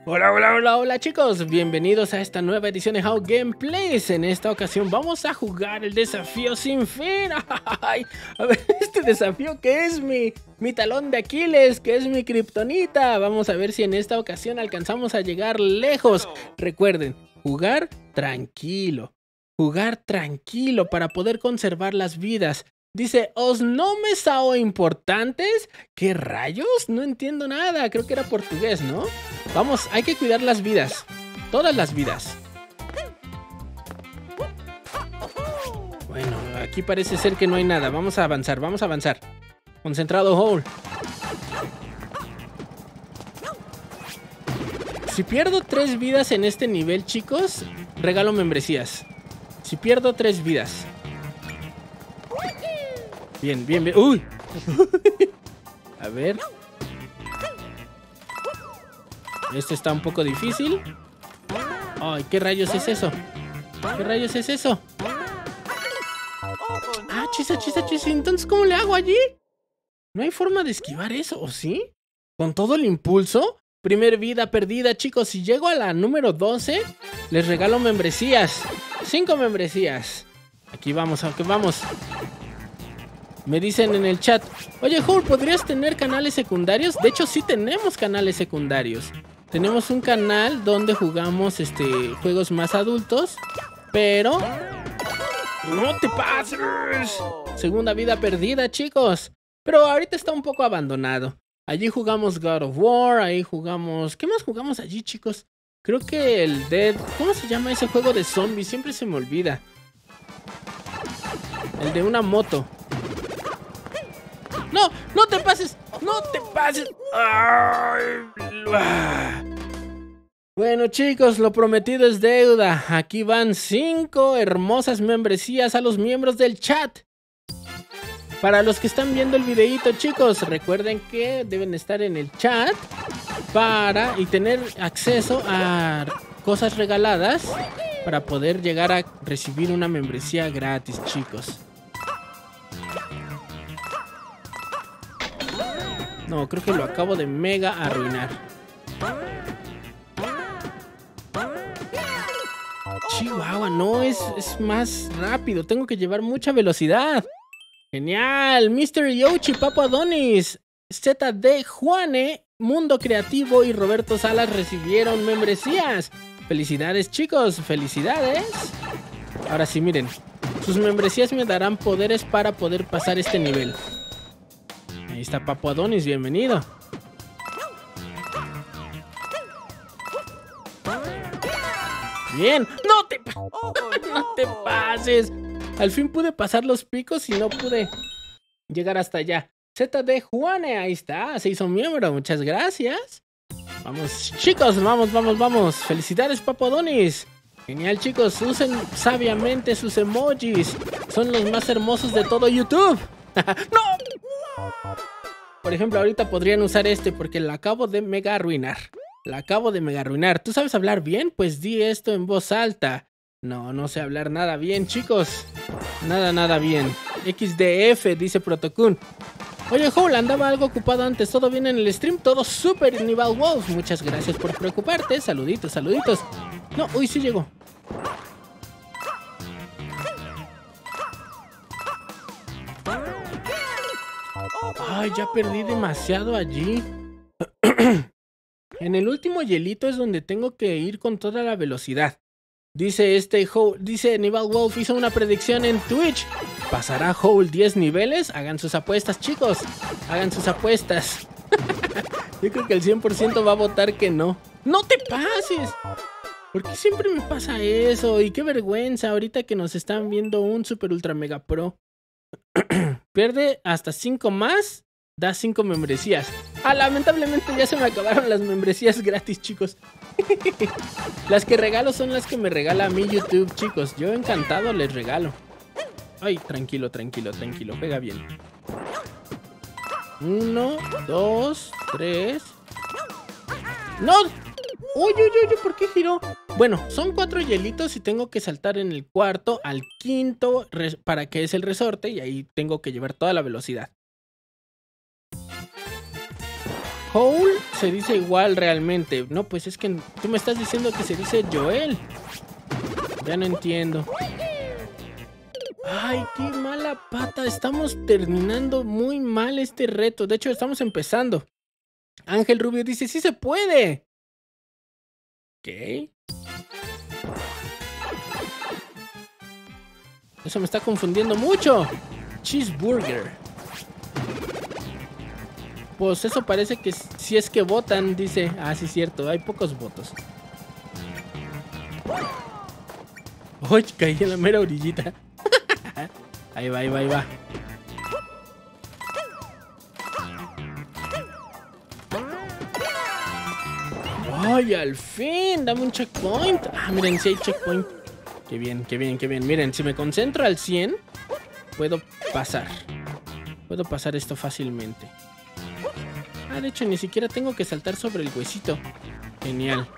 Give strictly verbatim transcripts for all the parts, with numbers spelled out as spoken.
Hola, hola, hola, hola chicos, bienvenidos a esta nueva edición de How Gameplays. En esta ocasión vamos a jugar el desafío sin fin. Ay, a ver, este desafío que es mi, mi talón de Aquiles, que es mi kriptonita. Vamos a ver si en esta ocasión alcanzamos a llegar lejos. Recuerden, jugar tranquilo, jugar tranquilo para poder conservar las vidas. Dice, ¿os nomes sao importantes? ¿Qué rayos? No entiendo nada, creo que era portugués, ¿no? Vamos, hay que cuidar las vidas, todas las vidas. Bueno, aquí parece ser que no hay nada, vamos a avanzar, vamos a avanzar. Concentrado, Howl. Si pierdo tres vidas en este nivel, chicos, regalo membresías. Si pierdo tres vidas. Bien, bien, bien. ¡Uy! A ver. Esto está un poco difícil. Ay, ¿qué rayos es eso? ¿Qué rayos es eso? Ah, chisa, chisa, chisa. Entonces, ¿cómo le hago allí? No hay forma de esquivar eso, ¿o sí? ¿Con todo el impulso? Primer vida perdida, chicos. Si llego a la número doce, les regalo membresías. Cinco membresías. Aquí vamos, aquí vamos. Me dicen en el chat, oye, Howl, ¿podrías tener canales secundarios? De hecho, sí tenemos canales secundarios. Tenemos un canal donde jugamos este, juegos más adultos, pero... ¡no te pases! Segunda vida perdida, chicos. Pero ahorita está un poco abandonado. Allí jugamos God of War, ahí jugamos... ¿qué más jugamos allí, chicos? Creo que el Dead... ¿cómo se llama ese juego de zombies? Siempre se me olvida. El de una moto. ¡No! ¡No te pases! ¡No te pases! ¡Ay! Bueno, chicos, lo prometido es deuda. Aquí van cinco hermosas membresías a los miembros del chat. Para los que están viendo el videito, chicos, recuerden que deben estar en el chat para y tener acceso a cosas regaladas para poder llegar a recibir una membresía gratis, chicos. No, creo que lo acabo de mega arruinar. Chihuahua, no, es, es más rápido. Tengo que llevar mucha velocidad. Genial, mister Yoshi, Papo Adonis, Z D Juane, Mundo Creativo y Roberto Salas recibieron membresías. Felicidades, chicos, felicidades. Ahora sí, miren, sus membresías me darán poderes para poder pasar este nivel. Ahí está Papo Adonis, bienvenido. Bien, no te, no te pases. Al fin pude pasar los picos y no pude llegar hasta allá. Z D Juane, ahí está, se hizo miembro, muchas gracias. Vamos, chicos, vamos, vamos, vamos. Felicidades, Papo Adonis. Genial, chicos, usen sabiamente sus emojis. Son los más hermosos de todo YouTube. ¡No! Por ejemplo, ahorita podrían usar este porque la acabo de mega arruinar. La acabo de mega arruinar. ¿Tú sabes hablar bien? Pues di esto en voz alta. No, no sé hablar nada bien, chicos. Nada, nada bien. X D F, dice Protocun. Oye, Howl, andaba algo ocupado antes. ¿Todo bien en el stream? Todo súper, Nival Wolf. Muchas gracias por preocuparte. Saluditos, saluditos. No, uy, sí llegó. Ay, ya perdí demasiado allí. En el último hielito es donde tengo que ir con toda la velocidad. Dice este Howl, dice Nival Wolf, hizo una predicción en Twitch. ¿Pasará Howl diez niveles? Hagan sus apuestas, chicos. Hagan sus apuestas. Yo creo que el cien por ciento va a votar que no. ¡No te pases! ¿Por qué siempre me pasa eso? Y qué vergüenza ahorita que nos están viendo un super ultra mega pro. Pierde hasta cinco más, da cinco membresías. Ah, lamentablemente ya se me acabaron las membresías gratis, chicos. Las que regalo son las que me regala a mí YouTube, chicos. Yo encantado les regalo. Ay, tranquilo, tranquilo, tranquilo, pega bien. Uno, dos, tres. ¡No! ¡Uy, uy, uy! ¿Por qué giró? Bueno, son cuatro hielitos y tengo que saltar en el cuarto al quinto para que es el resorte y ahí tengo que llevar toda la velocidad. Hole se dice igual realmente. No, pues es que tú me estás diciendo que se dice Joel. Ya no entiendo. Ay, qué mala pata. Estamos terminando muy mal este reto. De hecho, estamos empezando. Ángel Rubio dice, sí se puede. ¿Qué? Eso me está confundiendo mucho. Cheeseburger. Pues eso parece que si es que votan, dice. Ah, sí, cierto, hay pocos votos. ¡Uy! Caí en la mera orillita. Ahí va, ahí va, ahí va. ¡Ay, al fin! Dame un checkpoint. Ah, miren, sí hay checkpoint. Qué bien, qué bien, qué bien. Miren, si me concentro al cien, puedo pasar. Puedo pasar esto fácilmente. Ah, de hecho, ni siquiera tengo que saltar sobre el huesito. Genial.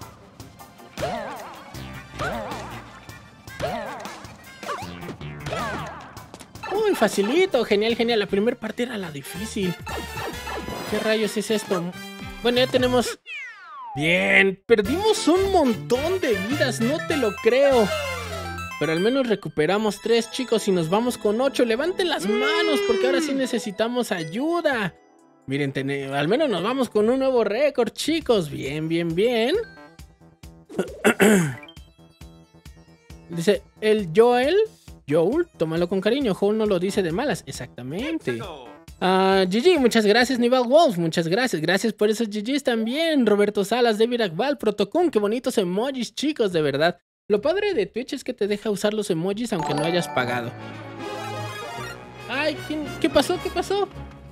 Uy, facilito. Genial, genial. La primera parte era la difícil. ¿Qué rayos es esto? Bueno, ya tenemos... Bien, perdimos un montón de vidas, no te lo creo. Pero al menos recuperamos tres, chicos, y nos vamos con ocho. Levanten las manos, porque ahora sí necesitamos ayuda. Miren, ten... al menos nos vamos con un nuevo récord, chicos. Bien, bien, bien. Dice, el Joel... Joel, tómalo con cariño. Joel no lo dice de malas. Exactamente. Uh, G G, muchas gracias. Nival Wolf, muchas gracias. Gracias por esos G Gs también. Roberto Salas, David Akbal, Protocun. Qué bonitos emojis, chicos, de verdad. Lo padre de Twitch es que te deja usar los emojis aunque no hayas pagado. Ay, ¿quién? ¿Qué pasó? ¿Qué pasó?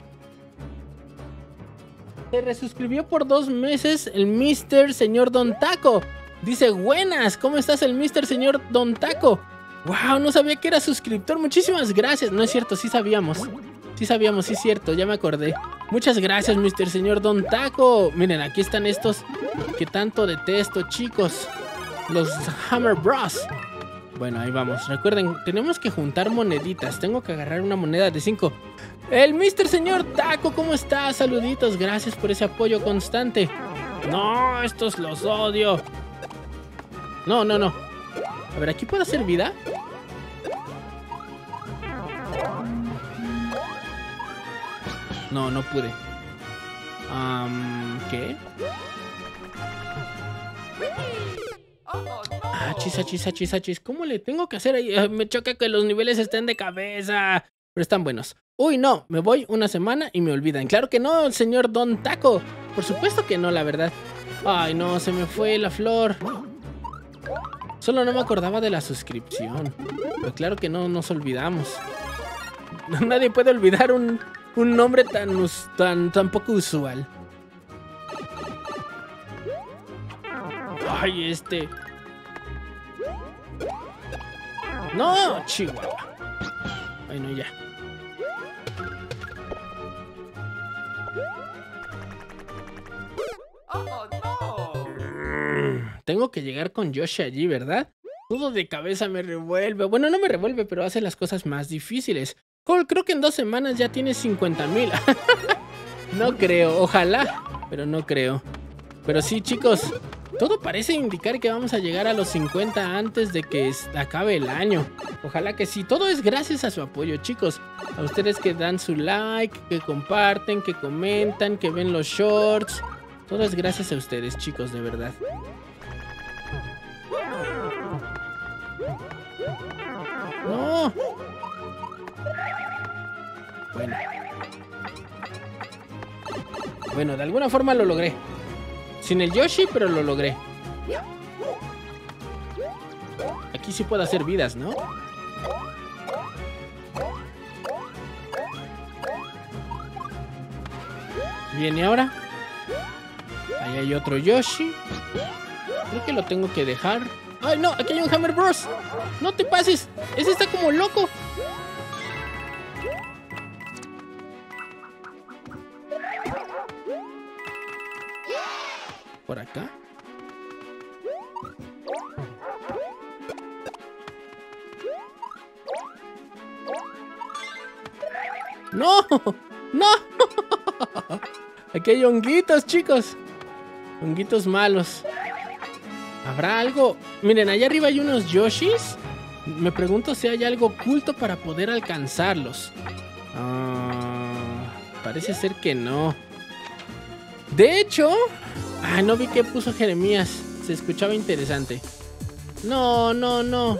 Se resuscribió por dos meses el mister Señor Don Taco. Dice, buenas, ¿cómo estás el mister Señor Don Taco? Wow, no sabía que era suscriptor. Muchísimas gracias. No es cierto, sí sabíamos. Sí sabíamos, sí es cierto, ya me acordé. Muchas gracias, mister Señor Don Taco. Miren, aquí están estos que tanto detesto, chicos. Los Hammer Bros. Bueno, ahí vamos. Recuerden, tenemos que juntar moneditas. Tengo que agarrar una moneda de cinco. El mister Señor Taco, ¿cómo está? Saluditos, gracias por ese apoyo constante. No, estos los odio. No, no, no. A ver, ¿aquí puedo hacer vida? No, no pude. Um, ¿Qué? Ah, chis, chis, chis, chis. ¿Cómo le tengo que hacer ahí? Me choca que los niveles estén de cabeza. Pero están buenos. Uy, no, me voy una semana y me olvidan. Claro que no, señor Don Taco. Por supuesto que no, la verdad. Ay, no, se me fue la flor. Solo no me acordaba de la suscripción. Pero claro que no nos olvidamos. Nadie puede olvidar un, un nombre tan, tan, tan poco usual. Ay, este... No, Chihuahua. Bueno, ya. Oh, no. Tengo que llegar con Yoshi allí, ¿verdad? Todo de cabeza me revuelve. Bueno, no me revuelve, pero hace las cosas más difíciles. Cole, creo que en dos semanas ya tienes cincuenta mil. No creo, ojalá, pero no creo. Pero sí, chicos, todo parece indicar que vamos a llegar a los cincuenta antes de que acabe el año. Ojalá que sí. Todo es gracias a su apoyo, chicos. A ustedes que dan su like, que comparten, que comentan, que ven los shorts. Todo es gracias a ustedes, chicos, de verdad. No. Bueno. Bueno, de alguna forma lo logré. Sin el Yoshi, pero lo logré. Aquí sí puedo hacer vidas, ¿no? Bien, ¿y ahora? Ahí hay otro Yoshi. Creo que lo tengo que dejar. ¡Ay, no! Aquí hay un Hammer Bros. ¡No te pases! ¡Ese está como loco! Por acá. ¡No! ¡No! Aquí hay honguitos, chicos. Honguitos malos. ¿Habrá algo? Miren, allá arriba hay unos Yoshis. Me pregunto si hay algo oculto para poder alcanzarlos. Uh, parece ser que no. De hecho... Ah, no vi que puso Jeremías. Se escuchaba interesante. No, no, no.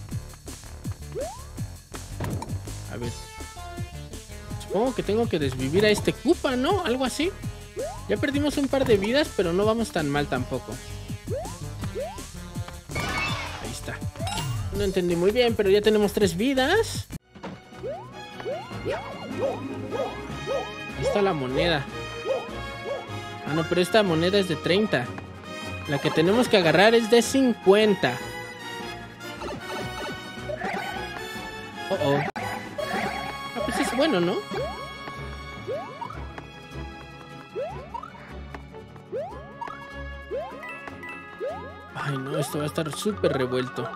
A ver. Supongo que tengo que desvivir a este Koopa, ¿no? Algo así. Ya perdimos un par de vidas, pero no vamos tan mal tampoco. Ahí está. No entendí muy bien, pero ya tenemos tres vidas. Ahí está la moneda. Ah, no, pero esta moneda es de treinta. La que tenemos que agarrar es de cincuenta. Oh, oh. Ah, pues es bueno, ¿no? Ay, no, esto va a estar súper revuelto.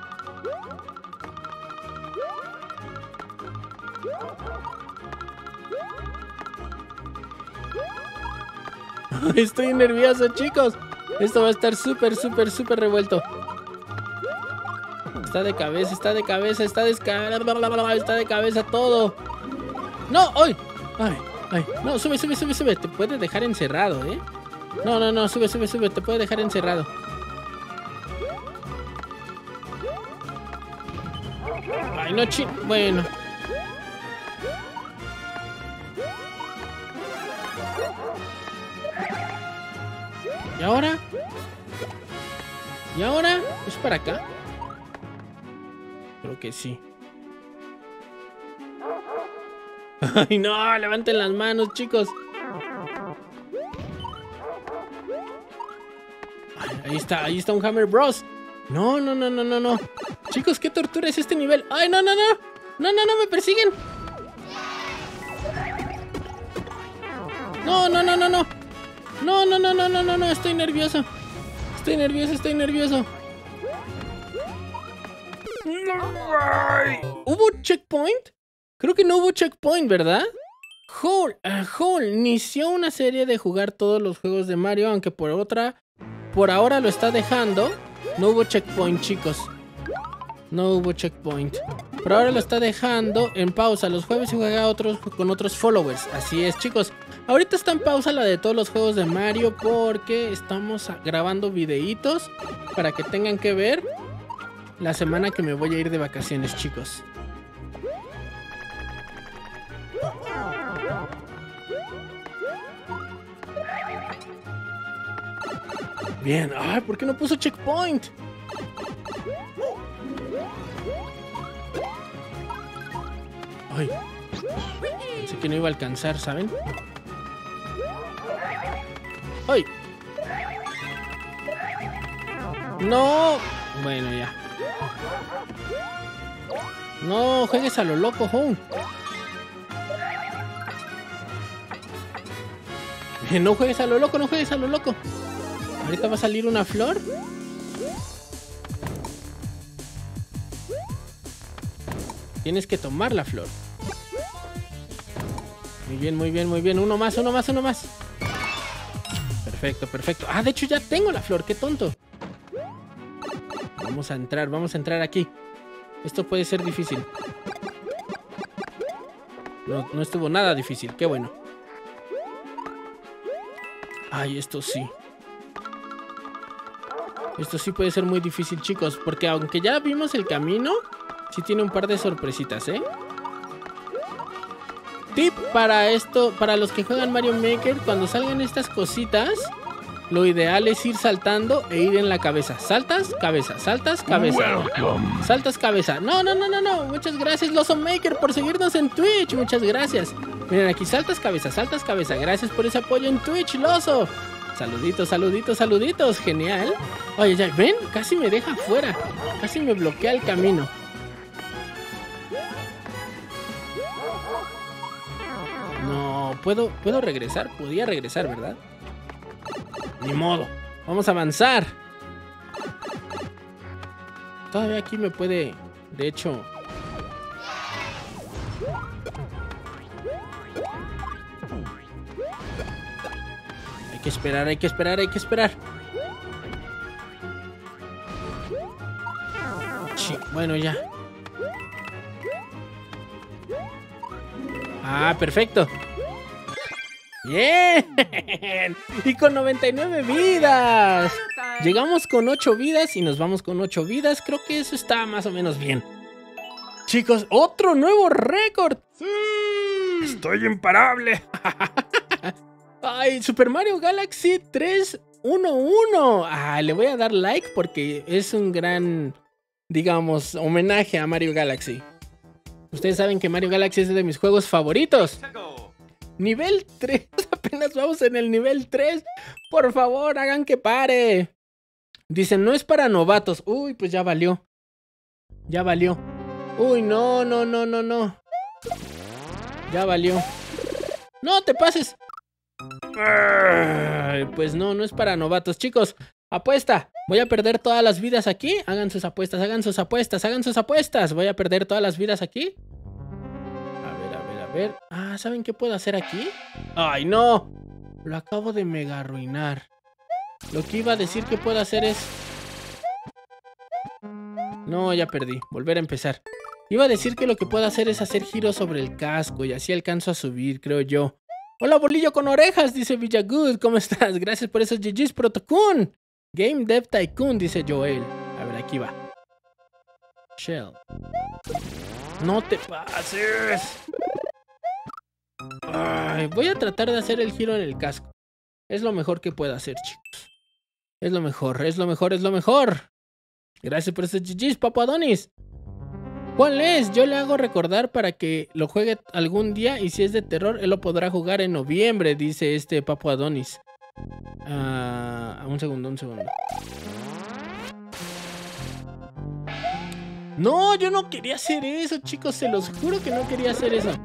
Estoy nervioso, chicos. Esto va a estar súper, súper, súper revuelto. Está de cabeza, está de cabeza, está de está de cabeza todo. ¡No! ¡Ay! ¡Ay! ¡Ay! No, sube, sube, sube, sube. Te puede dejar encerrado, ¿eh? No, no, no, sube, sube, sube. Te puede dejar encerrado. Ay, no, chi... Bueno. ¿Y ahora? ¿Y ahora? ¿Es para acá? Creo que sí. ¡Ay, no! Levanten las manos, chicos. Ay, ahí está, ahí está un Hammer Bros. No, no, no, no, no, no. Chicos, ¿qué tortura es este nivel? ¡Ay, no, no, no! ¡No, no, no! ¡Me persiguen! ¡No, no, no, no, no! No, no, no, no, no, no, no, estoy nervioso. Estoy nervioso, estoy nervioso. ¿Hubo checkpoint? Creo que no hubo checkpoint, ¿verdad? Hole, uh, Hole inició una serie de jugar todos los juegos de Mario, aunque por otra, por ahora lo está dejando. No hubo checkpoint, chicos. No hubo checkpoint. Por ahora lo está dejando en pausa los jueves y juega otros, con otros followers. Así es, chicos. Ahorita está en pausa la de todos los juegos de Mario porque estamos grabando videitos para que tengan que ver la semana que me voy a ir de vacaciones, chicos. Bien. Ay, ¿por qué no puso checkpoint? Ay, pensé que no iba a alcanzar, ¿saben? ¡Ay! ¡No! Bueno, ya. No, juegues a lo loco, Home. No juegues a lo loco, no juegues a lo loco. Ahorita va a salir una flor. Tienes que tomar la flor. Muy bien, muy bien, muy bien. Uno más, uno más, uno más. Perfecto, perfecto. Ah, de hecho ya tengo la flor, qué tonto. Vamos a entrar, vamos a entrar aquí. Esto puede ser difícil. No, no estuvo nada difícil, qué bueno. Ay, esto sí. Esto sí puede ser muy difícil, chicos, porque aunque ya vimos el camino, sí tiene un par de sorpresitas, ¿eh? Tip para esto, para los que juegan Mario Maker, cuando salgan estas cositas, lo ideal es ir saltando e ir en la cabeza. Saltas, cabeza, saltas, cabeza. Welcome. Saltas, cabeza. No, no, no, no, no. Muchas gracias, Loso Maker, por seguirnos en Twitch. Muchas gracias. Miren aquí, saltas, cabeza, saltas, cabeza. Gracias por ese apoyo en Twitch, Loso. Saluditos, saluditos, saluditos. Genial. Oye, ya, ven, casi me deja fuera. Casi me bloquea el camino. No, ¿puedo, puedo regresar? Podía regresar, ¿verdad? Ni modo. Vamos a avanzar. Todavía aquí me puede... De hecho... que esperar, hay que esperar, hay que esperar. Sí, bueno, ya. Ah, perfecto. ¡Bien! Y con noventa y nueve vidas. Llegamos con ocho vidas y nos vamos con ocho vidas. Creo que eso está más o menos bien. Chicos, otro nuevo récord. ¡Sí! Estoy imparable. Ay, Super Mario Galaxy tres uno uno. Ah, le voy a dar like porque es un gran, digamos, homenaje a Mario Galaxy. Ustedes saben que Mario Galaxy es de mis juegos favoritos. Nivel tres. Apenas vamos en el nivel tres. Por favor, hagan que pare. Dicen, no es para novatos. Uy, pues ya valió. Ya valió. Uy, no, no, no, no, no. Ya valió. No te pases. Ay, pues no, no es para novatos. Chicos, apuesta. Voy a perder todas las vidas aquí. Hagan sus apuestas, hagan sus apuestas, hagan sus apuestas. Voy a perder todas las vidas aquí. A ver, a ver, a ver. Ah, ¿saben qué puedo hacer aquí? ¡Ay, no! Lo acabo de mega arruinar. Lo que iba a decir que puedo hacer es... No, ya perdí. Volver a empezar. Iba a decir que lo que puedo hacer es hacer giros sobre el casco y así alcanzo a subir, creo yo. Hola, bolillo con orejas, dice Villagood. ¿Cómo estás? Gracias por esos G Gs, Protocun. Game Dev Tycoon, dice Joel. A ver, aquí va. Shell. No te pases. Ay, voy a tratar de hacer el giro en el casco. Es lo mejor que puedo hacer, chicos. Es lo mejor, es lo mejor, es lo mejor. Gracias por esos G Gs, Papu Adonis. ¿Cuál es? Yo le hago recordar para que lo juegue algún día y si es de terror, él lo podrá jugar en noviembre, dice este Papu Adonis. Uh, un segundo, un segundo. No, yo no quería hacer eso, chicos, se los juro que no quería hacer eso.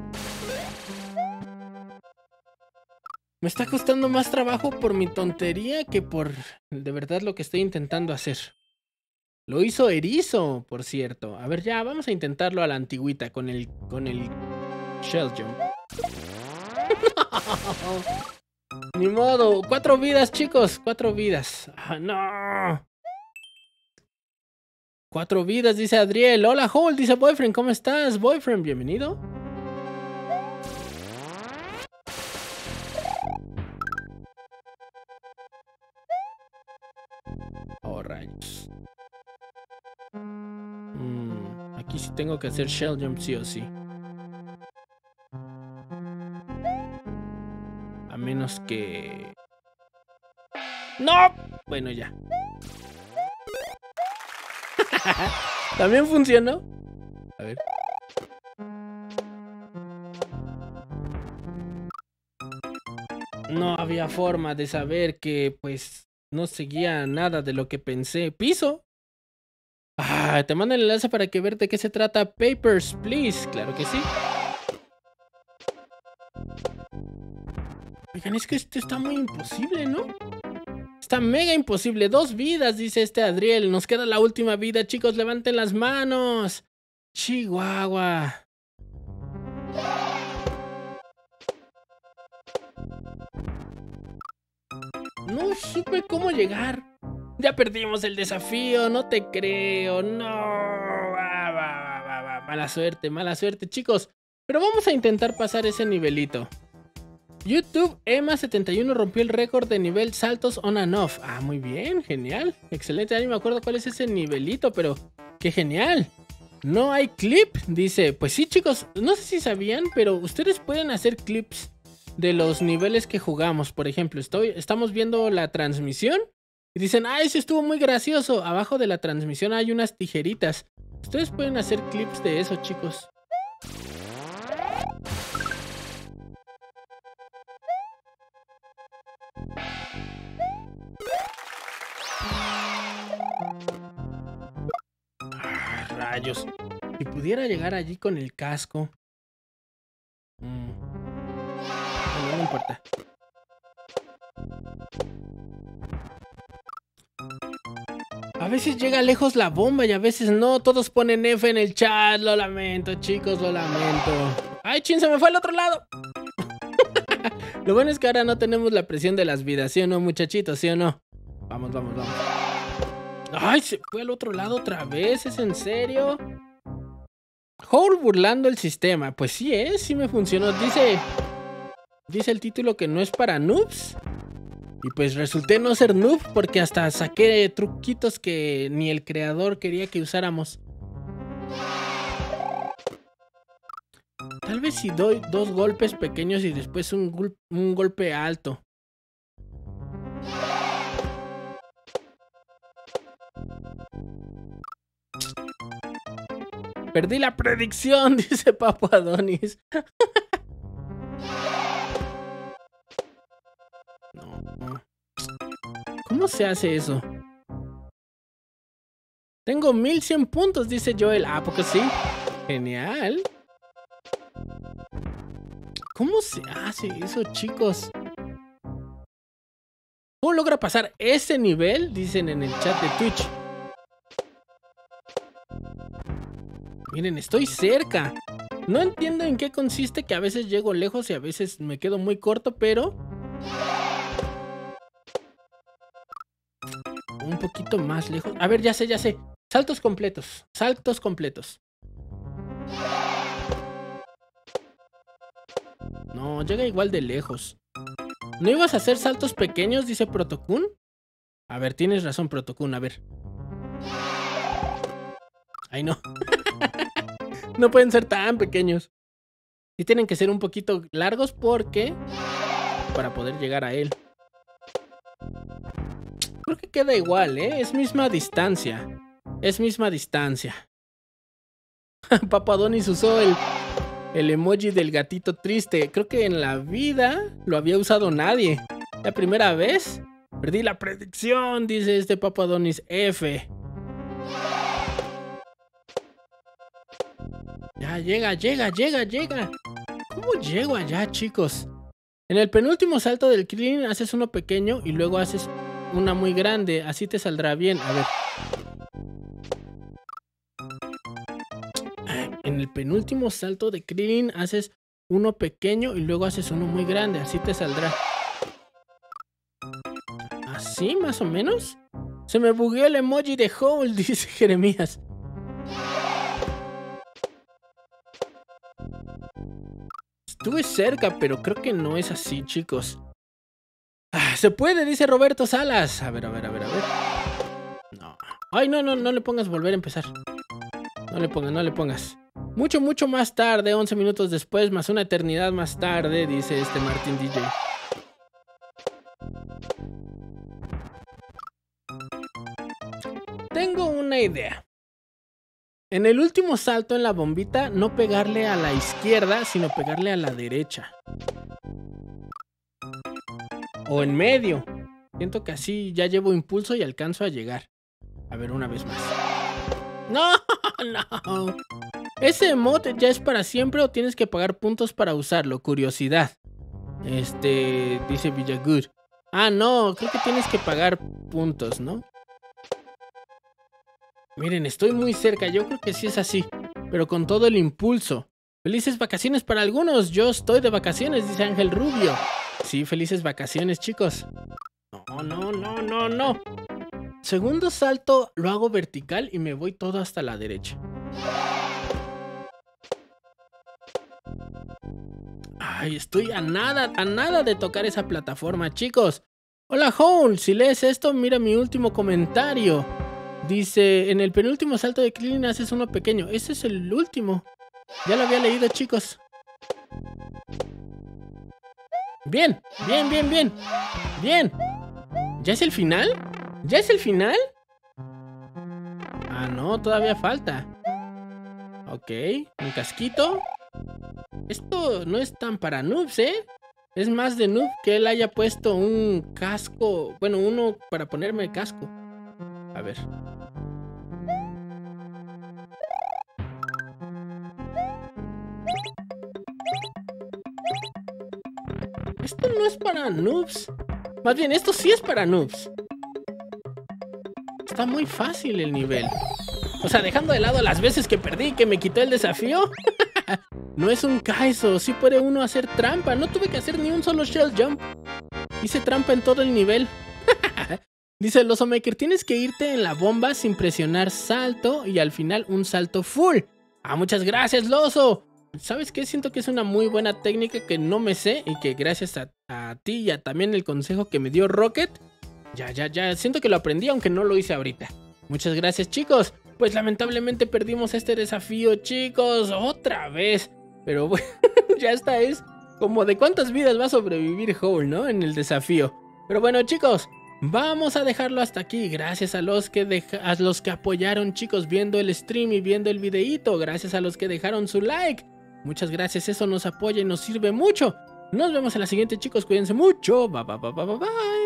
Me está costando más trabajo por mi tontería que por de verdad lo que estoy intentando hacer. Lo hizo Erizo, por cierto. A ver, ya, vamos a intentarlo a la antigüita con el, con el Shell Jump. Ni modo. Cuatro vidas, chicos. Cuatro vidas. Ah, no. Cuatro vidas, dice Adriel. Hola, Hole, dice Boyfriend. ¿Cómo estás, Boyfriend? Bienvenido. Oh, rayos. Mm, aquí sí tengo que hacer Shell Jump sí o sí. A menos que... ¡No! Bueno, ya. ¿También funcionó? A ver. No había forma de saber que, pues, no seguía nada de lo que pensé. ¡Piso! Ah, te mando el enlace para que ver de qué se trata. Papers, please. Claro que sí. Oigan, es que esto está muy imposible, ¿no? Está mega imposible. Dos vidas, dice este Adriel. Nos queda la última vida, chicos. Levanten las manos. Chihuahua. No supe cómo llegar. Ya perdimos el desafío, no te creo, no. Va, va, va, va. Mala suerte, mala suerte, chicos. Pero vamos a intentar pasar ese nivelito. YouTube Emma setenta y uno rompió el récord de nivel saltos on and off. Ah, muy bien, genial. Excelente, ya ni me acuerdo cuál es ese nivelito, pero qué genial. No hay clip, dice. Pues sí, chicos, no sé si sabían, pero ustedes pueden hacer clips de los niveles que jugamos. Por ejemplo, estoy, estamos viendo la transmisión y dicen, ah, ese estuvo muy gracioso. Abajo de la transmisión hay unas tijeritas. Ustedes pueden hacer clips de eso, chicos. Ah, rayos. Si pudiera llegar allí con el casco. Mm. No, no importa. A veces llega lejos la bomba y a veces no. Todos ponen F en el chat. Lo lamento, chicos, lo lamento. ¡Ay, chin! Se me fue al otro lado. Lo bueno es que ahora no tenemos la presión de las vidas, ¿sí o no, muchachitos? ¿Sí o no? Vamos, vamos, vamos. ¡Ay! Se fue al otro lado otra vez, ¿es en serio? Howl burlando el sistema. Pues sí, ¿eh? Sí me funcionó. Dice... Dice el título que no es para noobs. Y pues resulté no ser noob porque hasta saqué truquitos que ni el creador quería que usáramos. Tal vez si doy dos golpes pequeños y después un, gol un golpe alto. Perdí la predicción, dice Papo Adonis. No. ¿Cómo se hace eso? Tengo mil cien puntos, dice Joel. Ah, porque sí. Genial. ¿Cómo se hace eso, chicos? ¿Cómo logra pasar ese nivel? Dicen en el chat de Twitch. Miren, estoy cerca. No entiendo en qué consiste que a veces llego lejos y a veces me quedo muy corto, pero... un poquito más lejos. A ver, ya sé, ya sé. Saltos completos. Saltos completos. No, llega igual de lejos. ¿No ibas a hacer saltos pequeños? Dice Protokun. A ver, tienes razón, Protokun. A ver. Ay, no. No pueden ser tan pequeños. Sí tienen que ser un poquito largos porque... para poder llegar a él. Creo que queda igual, ¿eh? Es misma distancia. Es misma distancia. Papo Adonis usó el, el emoji del gatito triste. Creo que en la vida lo había usado nadie. La primera vez. Perdí la predicción, dice este Papo Adonis F. Ya, llega, llega, llega, llega. ¿Cómo llego allá, chicos? En el penúltimo salto del Krillin haces uno pequeño y luego haces una muy grande. Así te saldrá bien. A ver. En el penúltimo salto de Krillin haces uno pequeño y luego haces uno muy grande. Así te saldrá. ¿Así más o menos? Se me bugueó el emoji de Howl, dice Jeremías. Estuve cerca, pero creo que no es así, chicos. Ah, se puede, dice Roberto Salas. A ver, a ver, a ver, a ver. No. Ay, no, no, no le pongas volver a empezar. No le pongas, no le pongas. Mucho, mucho más tarde, once minutos después, más una eternidad más tarde, dice este Martín D J. Tengo una idea. En el último salto en la bombita, no pegarle a la izquierda, sino pegarle a la derecha. O en medio. Siento que así ya llevo impulso y alcanzo a llegar. A ver, una vez más. ¡No! ¡No! ¿Ese emote ya es para siempre o tienes que pagar puntos para usarlo? Curiosidad. Este... dice Villagur. Ah, no, creo que tienes que pagar puntos, ¿no? Miren, estoy muy cerca, yo creo que sí es así. Pero con todo el impulso. Felices vacaciones para algunos. Yo estoy de vacaciones, dice Ángel Rubio. Sí, felices vacaciones, chicos. No, no, no, no, no. Segundo salto lo hago vertical y me voy todo hasta la derecha. Ay, estoy a nada, a nada de tocar esa plataforma, chicos. Hola, Howl, si lees esto, mira mi último comentario. Dice, en el penúltimo salto de Krillin haces uno pequeño. Ese es el último. Ya lo había leído, chicos. Bien, bien, bien, bien. Bien. ¿Ya es el final? ¿Ya es el final? Ah, no, todavía falta. Ok, un casquito. Esto no es tan para noobs, ¿eh? Es más de noob que él haya puesto un casco. Bueno, uno para ponerme el casco. A ver. Esto no es para noobs. Más bien, esto sí es para noobs. Está muy fácil el nivel. O sea, dejando de lado las veces que perdí y que me quitó el desafío. No es un Kaizo, sí puede uno hacer trampa. No tuve que hacer ni un solo shell jump. Hice trampa en todo el nivel. Dice el Oso Maker, tienes que irte en la bomba sin presionar salto y al final un salto full. Ah, muchas gracias, Loso. ¿Sabes qué? Siento que es una muy buena técnica que no me sé y que gracias a, a ti y a también el consejo que me dio Rocket, ya, ya, ya, siento que lo aprendí aunque no lo hice ahorita. Muchas gracias, chicos. Pues lamentablemente perdimos este desafío, chicos, otra vez. Pero bueno, ya esta es como de cuántas vidas va a sobrevivir Howl, ¿no? En el desafío. Pero bueno, chicos, vamos a dejarlo hasta aquí. Gracias a los que deja a los que apoyaron, chicos, viendo el stream y viendo el videíto. Gracias a los que dejaron su like. Muchas gracias, eso nos apoya y nos sirve mucho. Nos vemos en la siguiente, chicos. Cuídense mucho. Bye, bye, bye, bye, bye.